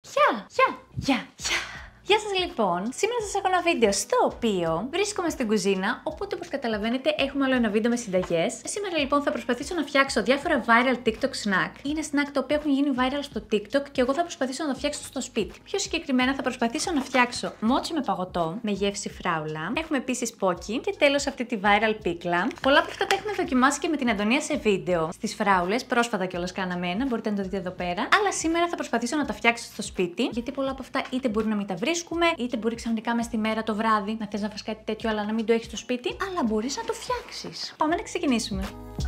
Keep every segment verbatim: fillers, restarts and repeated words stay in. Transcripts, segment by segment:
Γεια! Γεια! Γεια! Γεια! Γεια σας λοιπόν! Σήμερα σας έχω ένα βίντεο στο οποίο βρίσκομαι στην κουζίνα, οπότε όπως καταλαβαίνετε έχουμε άλλο ένα βίντεο με συνταγές. Σήμερα λοιπόν θα προσπαθήσω να φτιάξω διάφορα viral TikTok snack. Είναι snack τα οποία έχουν γίνει viral στο TikTok και εγώ θα προσπαθήσω να τα φτιάξω στο σπίτι. Πιο συγκεκριμένα θα προσπαθήσω να φτιάξω μότσι με παγωτό, με γεύση φράουλα. Έχουμε επίσης πόκι και τέλος αυτή τη viral πίκλα. Πολλά από αυτά τα έχουμε δοκιμάσει και με την Αντωνία σε βίντεο στις φράουλες. Πρόσφατα κιόλας κάναμε ένα, μπορείτε να το δείτε εδώ πέρα. Αλλά σήμερα θα προσπαθήσω να τα φτιάξω στο σπίτι, γιατί πολλά από αυτά είτε μπορεί να μην τα βρίσκουμε, είτε μπορεί ξαφνικά μες τη μέρα το βράδυ να θες να φας κάτι τέτοιο, αλλά να μην το έχεις στο σπίτι, αλλά μπορείς να το φτιάξεις. Πάμε να ξεκινήσουμε.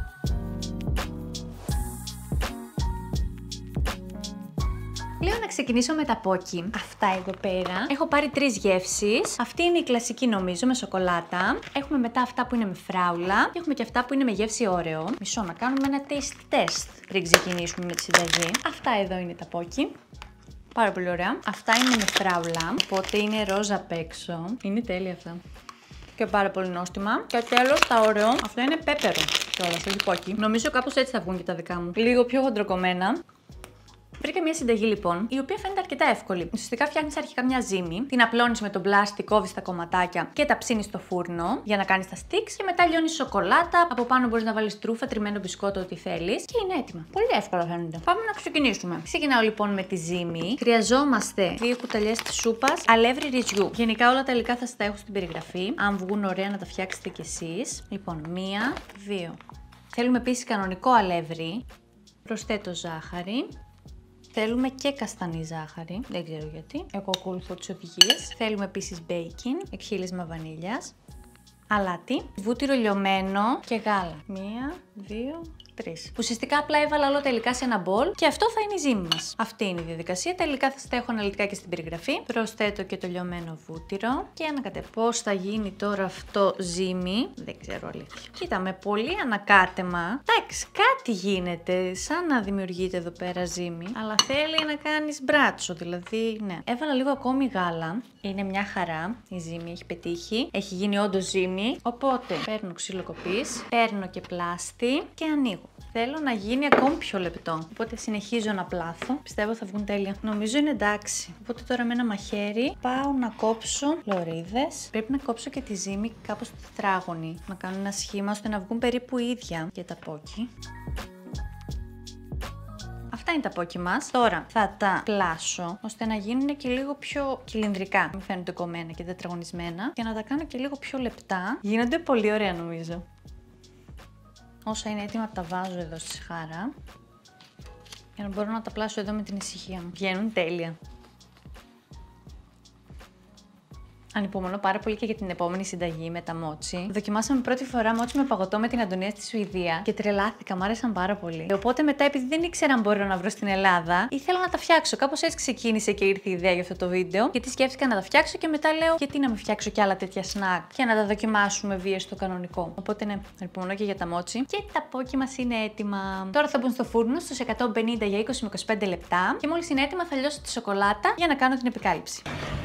Λέω να ξεκινήσω με τα πόκι. Αυτά εδώ πέρα. Έχω πάρει τρεις γεύσεις. Αυτή είναι η κλασική νομίζω με σοκολάτα. Έχουμε μετά αυτά που είναι με φράουλα. Και έχουμε και αυτά που είναι με γεύση όρεο. Μισό να κάνουμε ένα taste test πριν ξεκινήσουμε με τη συνταγή. Αυτά εδώ είναι τα πόκι. Πάρα πολύ ωραία. Αυτά είναι με φράουλα, οπότε είναι ρόζα απ' έξω. Είναι τέλεια αυτά. Και πάρα πολύ νόστιμα. Και τέλος τα όρεο. Αυτό είναι πέπερο. Κιόλας, όχι πόκι. Νομίζω κάπως έτσι θα βγουν και τα δικά μου. Λίγο πιο χοντροκομμένα. Βρήκα μια συνταγή λοιπόν, η οποία φαίνεται αρκετά εύκολη. Ουσιαστικά φτιάχνεις αρχικά μια ζύμη, την απλώνεις με τον πλάστη, κόβεις τα κομματάκια και τα ψήνεις στο φούρνο για να κάνεις τα sticks και μετά λιώνεις σοκολάτα. Από πάνω μπορείς να βάλεις τρούφα, τριμμένο μπισκότο, ό,τι θέλεις και είναι έτοιμα. Πολύ εύκολα φαίνεται. Πάμε να ξεκινήσουμε. Ξεκινάω λοιπόν με τη ζύμη. Χρειαζόμαστε δύο κουταλιές της σούπας αλεύρι ρυζιού. Γενικά όλα τα υλικά θα σας τα έχω στην περιγραφή. Αν βγουν ωραία να τα φτιάξετε κι εσείς. Λοιπόν, μία, δύο. Θέλουμε επίσης κανονικό αλεύρι. Προσθέτω ζάχαρη. Θέλουμε και καστανή ζάχαρη, δεν ξέρω γιατί, εγώ ακολουθώ τις οδηγίες. Θέλουμε επίσης μπέικιν, εκχύλισμα βανίλιας, αλάτι, βούτυρο λιωμένο και γάλα. Μία, δύο, τρεις. Ουσιαστικά απλά έβαλα όλα τα υλικά σε ένα μπολ και αυτό θα είναι η ζύμη μας. Αυτή είναι η διαδικασία. Τα υλικά θα σας τα έχω αναλυτικά και στην περιγραφή. Προσθέτω και το λιωμένο βούτυρο και ανακατεύω. Πώς θα γίνει τώρα αυτό ζύμη, δεν ξέρω αλήθεια. Κοίτα, με πολύ ανακάτεμα. Εντάξει, κάτι γίνεται, σαν να δημιουργείται εδώ πέρα ζύμη, αλλά θέλει να κάνεις μπράτσο, δηλαδή ναι. Έβαλα λίγο ακόμη γάλα. Είναι μια χαρά. Η ζύμη έχει πετύχει. Έχει γίνει όντως ζύμη. Οπότε παίρνω ξύλο κοπής, παίρνω και πλάστη και ανοίγω. Θέλω να γίνει ακόμη πιο λεπτό. Οπότε συνεχίζω να πλάθω. Πιστεύω θα βγουν τέλεια. Νομίζω είναι εντάξει. Οπότε τώρα με ένα μαχαίρι πάω να κόψω λωρίδες. Πρέπει να κόψω και τη ζύμη κάπως τετράγωνη. Να κάνω ένα σχήμα ώστε να βγουν περίπου ίδια για τα πόκι. Αυτά είναι τα πόκι μας. Τώρα θα τα πλάσω ώστε να γίνουν και λίγο πιο κυλινδρικά. Μην φαίνονται κομμένα και τετραγωνισμένα. Και να τα κάνω και λίγο πιο λεπτά. Γίνονται πολύ ωραία νομίζω. Όσα είναι έτοιμα τα βάζω εδώ στη σχάρα για να μπορώ να τα πλάσω εδώ με την ησυχία μου. Βγαίνουν τέλεια. Ανυπομονώ πάρα πολύ και για την επόμενη συνταγή με τα μότσι. Δοκιμάσαμε πρώτη φορά μότσι με παγωτό με την Αντωνία στη Σουηδία και τρελάθηκα, μου άρεσαν πάρα πολύ. Οπότε μετά, επειδή δεν ήξερα αν μπορώ να βρω στην Ελλάδα, ήθελα να τα φτιάξω. Κάπως έτσι ξεκίνησε και ήρθε η ιδέα για αυτό το βίντεο. Γιατί σκέφτηκα να τα φτιάξω και μετά λέω, γιατί να μην φτιάξω κι άλλα τέτοια snack και να τα δοκιμάσουμε βία στο κανονικό. Οπότε ναι, ανυπομονώ και για τα μότσι. Και τα πόκι μας είναι έτοιμα. Τώρα θα μπουν στο φούρνο στους εκατόν πενήντα για είκοσι με είκοσι πέντε λεπτά και μόλις είναι έτοιμα θα λιώσω τη σοκολάτα για να κάνω την επικάλυψη.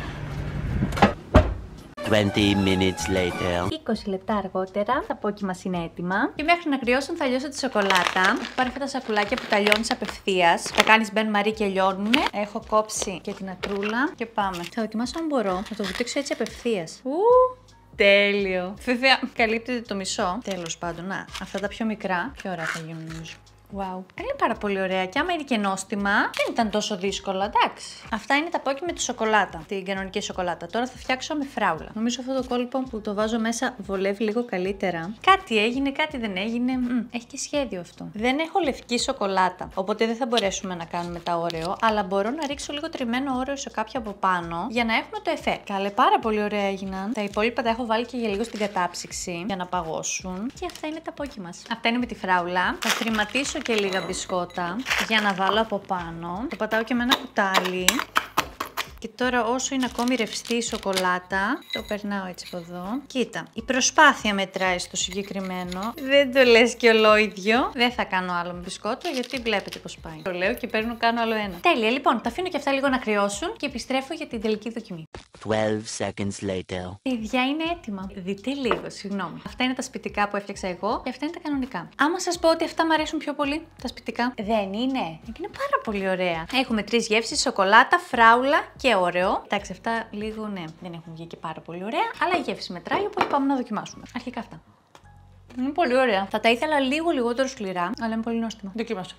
είκοσι minutes later. είκοσι λεπτά αργότερα τα πόκι μας είναι έτοιμα. Και μέχρι να κρυώσουν θα λιώσω τη σοκολάτα. Έχω πάρει αυτά τα σακουλάκια που τα λιώνεις απευθείας. Τα κάνεις μπεν μαρί και λιώνουνε. Έχω κόψει και την ατρούλα και πάμε. Θα δοκιμάσω αν μπορώ να το βουτήξω έτσι απευθείας. Ου, τέλειο. Βέβαια, καλύπτεται το μισό. Τέλος πάντων, να, αυτά τα πιο μικρά, πιο ωραία θα γίνουν νομίζω. Wow. Είναι πάρα πολύ ωραία και άμα είναι και νόστιμα, δεν ήταν τόσο δύσκολο, εντάξει. Αυτά είναι τα πόκι με τη σοκολάτα, την κανονική σοκολάτα. Τώρα θα φτιάξω με φράουλα. Νομίζω αυτό το κόλπο που το βάζω μέσα βολεύει λίγο καλύτερα. Κάτι έγινε, κάτι δεν έγινε. Μ, έχει και σχέδιο αυτό. Δεν έχω λευκή σοκολάτα, οπότε δεν θα μπορέσουμε να κάνουμε τα όρεο, αλλά μπορώ να ρίξω λίγο τριμμένο όρεο σε κάποιο από πάνω για να έχουμε το εφέ. Καλέ, πάρα πολύ ωραία έγιναν. Τα υπόλοιπα τα έχω βάλει και για λίγο στην κατάψυξη για να παγώσουν. Και αυτά είναι τα πόκι μας. Αυτά είναι με τη φράουλα. Θα θρηματίσω και λίγα μπισκότα για να βάλω από πάνω. Το πατάω και με ένα κουτάλι Και τώρα όσο είναι ακόμη ρευστή η σοκολάτα, το περνάω έτσι από εδώ. Κοίτα, η προσπάθεια μετράει στο συγκεκριμένο. Δεν το λες και ολόιδιο. Δεν θα κάνω άλλο με μπισκότο γιατί βλέπετε πώς πάει. Το λέω και παίρνω, κάνω άλλο ένα. Τέλεια, λοιπόν, τα αφήνω και αυτά λίγο να κρυώσουν και επιστρέφω για την τελική δοκιμή. twelve seconds later. Παιδιά, είναι έτοιμα. Δείτε λίγο, συγγνώμη. Αυτά είναι τα σπιτικά που έφτιαξα εγώ και αυτά είναι τα κανονικά. Άμα σας πω ότι αυτά μου αρέσουν πιο πολύ, τα σπιτικά. Δεν είναι. Είναι πάρα πολύ ωραία. Έχουμε τρεις γεύσεις: σοκολάτα, φράουλα και ωραίο. Εντάξει, αυτά λίγο ναι, δεν έχουν βγει και πάρα πολύ ωραία. Αλλά η γεύση μετράει, οπότε πάμε να δοκιμάσουμε. Αρχικά αυτά. Είναι πολύ ωραία. Θα τα ήθελα λίγο λιγότερο σκληρά, αλλά είναι πολύ νόστιμα. Δοκίμασα.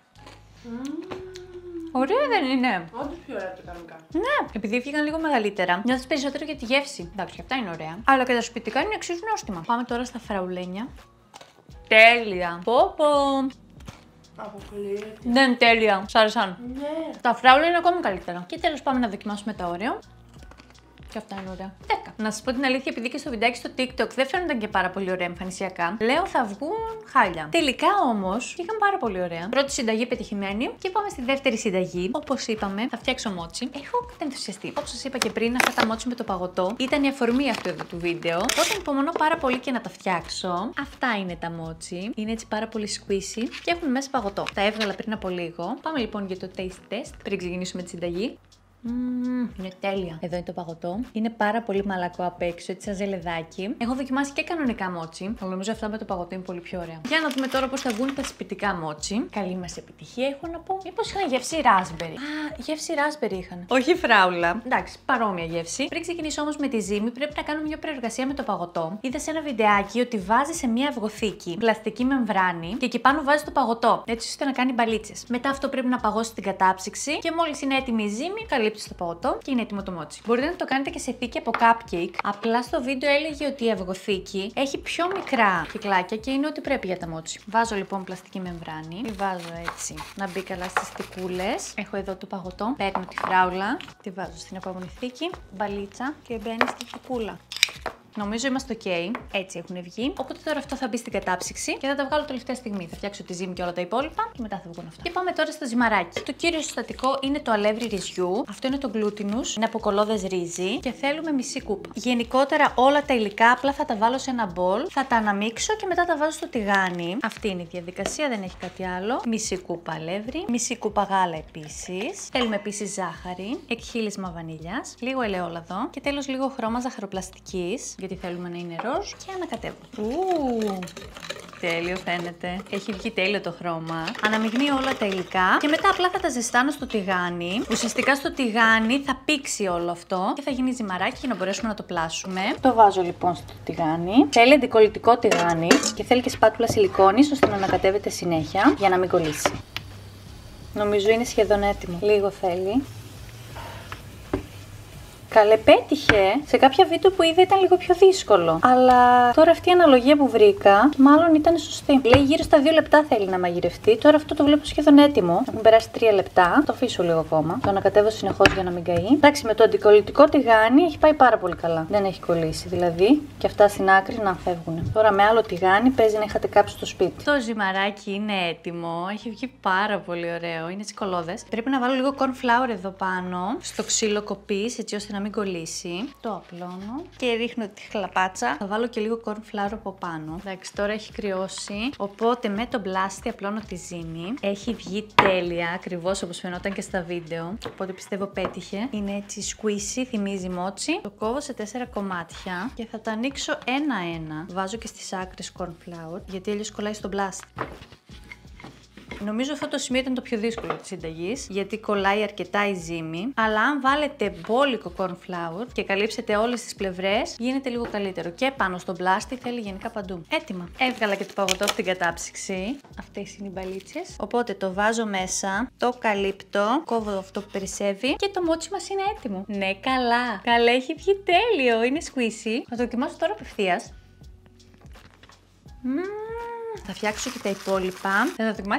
Mm. Ωραία δεν είναι? Όντως πιο ωραία από τα κανονικά. Ναι, επειδή βγήκαν λίγο μεγαλύτερα, νιώθεις περισσότερο για τη γεύση. Εντάξει, αυτά είναι ωραία. Αλλά και τα σπιτικά είναι εξίσου νόστιμα. Πάμε τώρα στα φραουλένια. Τέλεια. Πω πω. Αποκλείεται. Δεν είναι τέλεια. Σ' άρεσαν? Ναι. Τα φράουλα είναι ακόμη καλύτερα. Και τέλος πάμε να δοκιμάσουμε τα Oreo. Και αυτά είναι ωραία. δέκα. Να σας πω την αλήθεια, επειδή και στο βιντεάκι στο TikTok δεν φαίνονταν και πάρα πολύ ωραία εμφανισιακά, λέω θα βγουν χάλια. Τελικά όμως βγήκαν πάρα πολύ ωραία. Πρώτη συνταγή πετυχημένη και πάμε στη δεύτερη συνταγή. Όπως είπαμε, θα φτιάξω μότσι. Έχω ενθουσιαστεί. Όπως σας είπα και πριν, αυτά τα μότσι με το παγωτό ήταν η αφορμή αυτού εδώ του βίντεο. Όταν υπομονώ πάρα πολύ και να τα φτιάξω. Αυτά είναι τα μότσι. Είναι έτσι πάρα πολύ squishy και έχουν μέσα παγωτό. Τα έβγαλα πριν από λίγο. Πάμε λοιπόν για το taste test πριν ξεκινήσουμε τη συνταγή. Mm, είναι τέλεια. Εδώ είναι το παγωτό. Είναι πάρα πολύ μαλακό απ' έξω, έτσι σαν ζελεδάκι. Έχω δοκιμάσει και κανονικά μότσι, αλλά νομίζω αυτά με το παγωτό είναι πολύ πιο ωραία. Για να δούμε τώρα πώς θα βγουν τα σπιτικά μότσι. Καλή μας επιτυχία, έχω να πω. Μήπως είχαν γεύση raspberry? Α, γεύση raspberry είχαν. Όχι φράουλα. Εντάξει, παρόμοια γεύση. Πριν ξεκινήσω όμως με τη ζύμη, πρέπει να κάνω μια προεργασία με το παγωτό. Είδα σε ένα βιντεάκι ότι βάζει σε μια αυγοθήκη πλαστική μεμβράνη και εκεί πάνω βάζει το παγωτό, έτσι ώστε να κάνει μπαλίτσες. Μετά αυτό πρέπει να παγώσει την κατάψυξη και μόλις είναι έτοιμη η ζύμη, καλύπτει στο παγωτό και είναι έτοιμο το μότσι. Μπορείτε να το κάνετε και σε θήκη από cupcake. Απλά στο βίντεο έλεγε ότι η αυγοθήκη έχει πιο μικρά κυκλάκια και είναι ό,τι πρέπει για τα μότσι. Βάζω λοιπόν πλαστική μεμβράνη. Τη βάζω έτσι να μπει καλά στις τικούλες. Έχω εδώ το παγωτό. Παίρνω τη φράουλα, τη βάζω στην επόμενη θήκη. Μπαλίτσα και μπαίνει στη τικούλα. Νομίζω είμαστε ok. Έτσι έχουν βγει. Οπότε τώρα αυτό θα μπει στην κατάψυξη και θα τα βγάλω τελευταία στιγμή. Θα φτιάξω τη ζύμη και όλα τα υπόλοιπα και μετά θα βγουν αυτά. Και πάμε τώρα στο ζυμαράκι. Το κύριο συστατικό είναι το αλεύρι ρυζιού. Αυτό είναι το glutinous. Είναι από κολόδες ρύζι και θέλουμε μισή κούπα. Γενικότερα όλα τα υλικά απλά θα τα βάλω σε ένα μπολ. Θα τα αναμίξω και μετά τα βάζω στο τηγάνι. Αυτή είναι η διαδικασία, δεν έχει κάτι άλλο. Μισή κούπα αλεύρι. Μισή κούπα γάλα επίσης. Θέλουμε επίσης ζάχαρη. Εκχύλισμα βανίλιας. Λίγο ελαιόλαδο. Και τέλος λίγο χρώμα ζαχαροπλαστικής. Γιατί θέλουμε να είναι ροζ και ανακατεύω. Ου, τέλειο φαίνεται. Έχει βγει τέλειο το χρώμα. Αναμειγνύω όλα τα υλικά και μετά απλά θα τα ζεστάνω στο τηγάνι. Ουσιαστικά στο τηγάνι θα πήξει όλο αυτό και θα γίνει ζυμαράκι για να μπορέσουμε να το πλάσουμε. Το βάζω λοιπόν στο τηγάνι. Θέλει αντικολλητικό τηγάνι και θέλει και σπάτουλα σιλικόνης ώστε να ανακατεύεται συνέχεια για να μην κολλήσει. Νομίζω είναι σχεδόν έτοιμο. Λίγο θέλει. Καλέ, πέτυχε. Σε κάποια βίντεο που είδα ήταν λίγο πιο δύσκολο. Αλλά τώρα αυτή η αναλογία που βρήκα, μάλλον ήταν σωστή. Λέει γύρω στα δύο λεπτά θέλει να μαγειρευτεί. Τώρα αυτό το βλέπω σχεδόν έτοιμο. Έχουν περάσει τρία λεπτά. Το αφήσω λίγο ακόμα. Το ανακατεύω συνεχώς για να μην καεί. Εντάξει, με το αντικολλητικό τηγάνι έχει πάει πάρα πολύ καλά. Δεν έχει κολλήσει δηλαδή. Και αυτά στην άκρη να φεύγουν. Τώρα με άλλο τηγάνι παίζει να είχατε κάψει στο σπίτι. Το ζυμαράκι είναι έτοιμο. Έχει βγει πάρα πολύ ωραίο. Είναι τσικολώδες. Πρέπει να βάλω λίγο corn flour εδώ πάνω. Στο ξύλο κοπής έτσι ώστε να μην κολλήσει. Το απλώνω και ρίχνω τη χλαπάτσα. Θα βάλω και λίγο corn flour από πάνω. Εντάξει, τώρα έχει κρυώσει. Οπότε με το μπλάστι απλώνω τη ζύμη. Έχει βγει τέλεια, ακριβώς όπως φαινόταν και στα βίντεο. Οπότε πιστεύω πέτυχε. Είναι έτσι squishy, θυμίζει μότσι. Το κόβω σε τέσσερα κομμάτια και θα τα ανοίξω ένα-ένα. Βάζω και στις άκρες corn flour, γιατί αλλιώς κολλάει στο μπλάστι. Νομίζω αυτό το σημείο ήταν το πιο δύσκολο της συνταγής, γιατί κολλάει αρκετά η ζύμη. Αλλά αν βάλετε μπόλικο corn flour και καλύψετε όλες τις πλευρές, γίνεται λίγο καλύτερο. Και πάνω στο μπλάστι θέλει γενικά παντού. Έτοιμα. Έβγαλα και το παγωτό στην κατάψυξη. Αυτές είναι οι μπαλίτσες. Οπότε το βάζω μέσα, το καλύπτω, κόβω αυτό που περισσεύει και το μότσι μας είναι έτοιμο. Ναι, καλά. Καλά, έχει βγει τέλειο. Είναι squishy. Θα το δοκιμάσω τώρα απευθείας. Mm. Θα φτιάξω και τα υπόλοιπα. Θα τα δοκιμάσεις?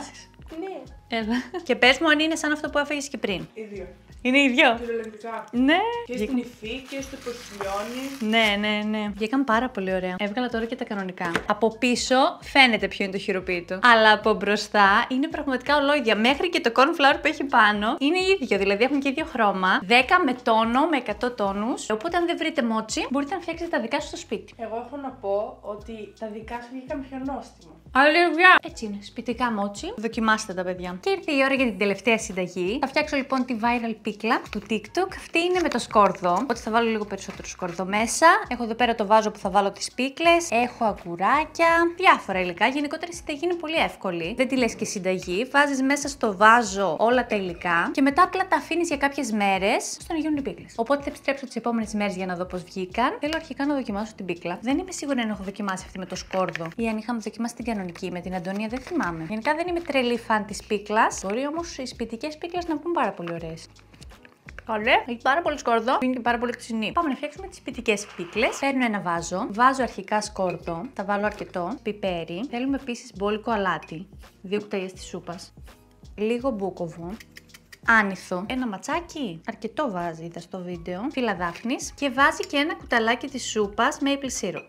Ναι. Έλα. Και πες μου αν είναι σαν αυτό που έφαγες και πριν. Ίδιο. Είναι ίδιο. Κυριολεκτικά. Ναι. Και στην υφή και στο πως λιώνει. Ναι, ναι, ναι. Βγήκαν πάρα πολύ ωραία. Έβγαλα τώρα και τα κανονικά. Από πίσω φαίνεται ποιο είναι το χειροποίητο. Αλλά από μπροστά είναι πραγματικά ολόιδια. Μέχρι και το corn flour που έχει πάνω είναι ίδιο. Δηλαδή έχουν και ίδιο χρώμα. δέκα με τόνο, με εκατό τόνους. Οπότε αν δεν βρείτε μότσι, μπορείτε να φτιάξετε τα δικά σου στο σπίτι. Εγώ έχω να πω ότι τα δικά σου βγήκαν πιο νόστιμα. Αλήθεια! Έτσι είναι. Σπιτικά μότσι. Δοκιμάστε τα, παιδιά. Και ήρθε η ώρα για την τελευταία συνταγή. Θα φτιάξω λοιπόν τη viral πίκλα του TikTok. Αυτή είναι με το σκόρδο. Οπότε θα βάλω λίγο περισσότερο σκόρδο μέσα. Έχω εδώ πέρα το βάζο που θα βάλω τις πίκλες. Έχω αγκουράκια. Διάφορα υλικά. Γενικότερα η συνταγή είναι πολύ εύκολη. Δεν τη λες και συνταγή. Βάζεις μέσα στο βάζο όλα τα υλικά. Και μετά απλά τα αφήνεις για κάποιες μέρες ώστε να γίνουν οι πίκλες. Οπότε θα επιστρέψω τις επόμενες μέρες για να δω πώς βγήκαν. Θέλω αρχικά να δοκιμάσω την πίκλα. Δεν είμαι σίγουρη αν έχω δοκιμάσει αυτή με το σκόρδο ή αν είχαμε δοκιμάσει την κανονική με την Αντωνία, δεν θυμάμαι. Γενικά δεν είμαι τρελή φαν της πίκλας. Μπορεί όμως οι σπιτικές πίκλες να βγουν πάρα πολύ ωραίες. Καλέ, έχει πάρα πολύ σκόρδο, είναι και πάρα πολύ ξινή. Πάμε να φτιάξουμε τις σπιτικές πίκλες. Παίρνω ένα βάζο, βάζω αρχικά σκόρδο, θα βάλω αρκετό, πιπέρι. Θέλουμε επίσης μπόλικο αλάτι, δύο κουταλιές της σούπας, λίγο μπούκοβο, άνηθο, ένα ματσάκι, αρκετό βάζει, είδα στο βίντεο, φύλλα δάφνης και βάζει και ένα κουταλάκι της σούπας maple syrup.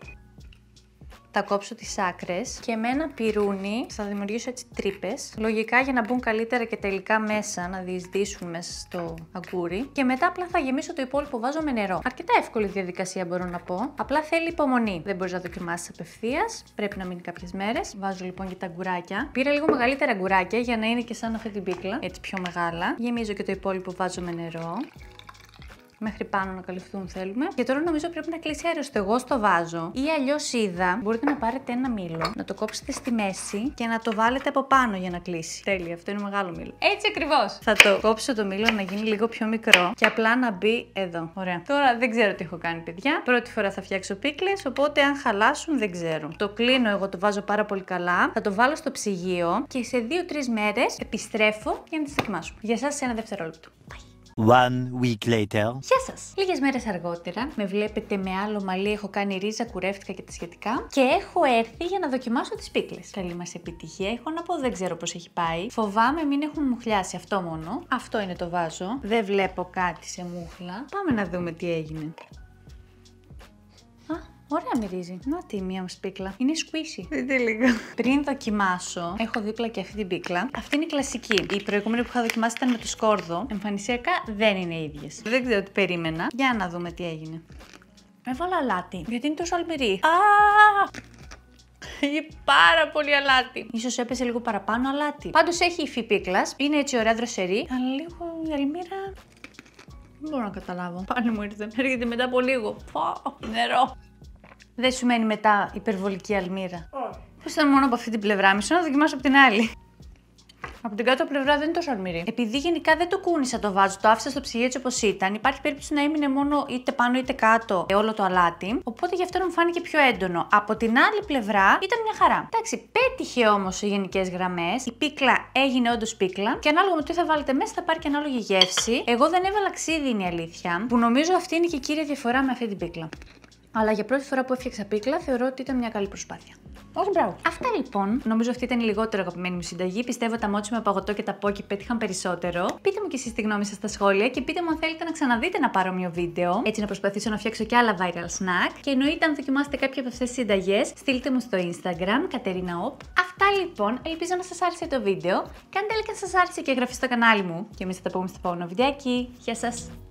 Θα κόψω τις άκρες και με ένα πυρούνι θα δημιουργήσω έτσι τρύπες. Λογικά για να μπουν καλύτερα και τα υλικά μέσα, να διεισδύσουν μέσα στο αγκούρι. Και μετά απλά θα γεμίσω το υπόλοιπο βάζο με νερό. Αρκετά εύκολη διαδικασία μπορώ να πω. Απλά θέλει υπομονή. Δεν μπορείς να δοκιμάσεις απευθείας. Πρέπει να μείνει κάποιες μέρες. Βάζω λοιπόν και τα αγκουράκια. Πήρα λίγο μεγαλύτερα αγκουράκια για να είναι και σαν αυτή την πίκλα. Έτσι πιο μεγάλα. Γεμίζω και το υπόλοιπο βάζω με νερό. Μέχρι πάνω να καλυφθούν θέλουμε. Και τώρα νομίζω πρέπει να κλείσει αεριστό. Εγώ στο βάζω. Ή αλλιώς είδα, μπορείτε να πάρετε ένα μήλο, να το κόψετε στη μέση και να το βάλετε από πάνω για να κλείσει. Τέλεια, αυτό είναι μεγάλο μήλο. Έτσι ακριβώς. Θα το κόψω το μήλο να γίνει λίγο πιο μικρό και απλά να μπει εδώ. Ωραία. Τώρα δεν ξέρω τι έχω κάνει, παιδιά. Πρώτη φορά θα φτιάξω πίκλες, οπότε αν χαλάσουν δεν ξέρω. Το κλείνω εγώ, το βάζω πάρα πολύ καλά. Θα το βάλω στο ψυγείο και σε δύο τρεις μέρες επιστρέφω για να τις δοκιμάσουμε. Για εσάς σε ένα δευτερόλεπτο. One week later. Γεια σας! Λίγες μέρες αργότερα με βλέπετε με άλλο μαλλί, έχω κάνει ρίζα, κουρεύτηκα και τα σχετικά και έχω έρθει για να δοκιμάσω τις πίκλες. Καλή μας επιτυχία, έχω να πω δεν ξέρω πώς έχει πάει. Φοβάμαι μην έχουν μουχλιάσει, αυτό μόνο. Αυτό είναι το βάζο, δεν βλέπω κάτι σε μούχλα. Πάμε να δούμε τι έγινε. Ωραία μυρίζει. Να τι μία μου πίκλα. Είναι squishy. Δείτε λίγο. Πριν δοκιμάσω, έχω δίπλα και αυτή την πίκλα. Αυτή είναι η κλασική. Η προηγούμενη που είχα δοκιμάσει ήταν με το σκόρδο. Εμφανισιακά δεν είναι ίδιες. Δεν ξέρω τι περίμενα. Για να δούμε τι έγινε. Έβαλα αλάτι. Γιατί είναι τόσο αλμυρή. Α! Έχει πάρα πολύ αλάτι. Ίσως έπεσε λίγο παραπάνω αλάτι. Πάντως έχει υφή πίκλας. Είναι έτσι ωραία δροσερή. Αλλά λίγο η αλμύρα. Δεν μπορώ να καταλάβω. Πάλι μου ήρθε. Έρχεται μετά από λίγο. Πω, νερό. Δεν σου μένει μετά υπερβολική αλμύρα. Όχι. Πώς ήταν μόνο από αυτή την πλευρά, μισό να δοκιμάσω από την άλλη. Από την κάτω πλευρά δεν είναι τόσο αλμυρή. Επειδή γενικά δεν το κούνησα το βάζο, το άφησα στο ψυγείο έτσι όπως ήταν, υπάρχει περίπτωση να έμεινε μόνο είτε πάνω είτε κάτω όλο το αλάτι. Οπότε γι' αυτό μου φάνηκε πιο έντονο. Από την άλλη πλευρά ήταν μια χαρά. Εντάξει, πέτυχε όμως σε γενικές γραμμές. Η πίκλα έγινε όντως πίκλα και ανάλογα με το τι θα βάλετε μέσα θα πάρει και ανάλογη γεύση. Εγώ δεν έβαλα ξύδι, είναι η αλήθεια. Που νομίζω αυτή είναι και η κύρια διαφορά με αυτή την πίκλα. Αλλά για πρώτη φορά που έφτιαξα πίκλα θεωρώ ότι ήταν μια καλή προσπάθεια. Όχι, μπράβο. Αυτά λοιπόν. Νομίζω αυτή ήταν η λιγότερο αγαπημένη μου συνταγή. Πιστεύω τα μότσι με παγωτό και τα πόκι πέτυχαν περισσότερο. Πείτε μου και εσείς τη γνώμη σας στα σχόλια και πείτε μου αν θέλετε να ξαναδείτε ένα παρόμοιο βίντεο. Έτσι να προσπαθήσω να φτιάξω και άλλα viral snack. Και εννοείται αν δοκιμάσετε κάποια από αυτές τις συνταγές, στείλτε μου στο Instagram, Κατερίνα Οπ. Αυτά λοιπόν. Ελπίζω να σας άρεσε το βίντεο. Κάντε like αν σας άρεσε και εγγραφή στο κανάλι μου. Και εμείς θα τα πούμε στο επόμενο βιντεάκι. Γεια σας!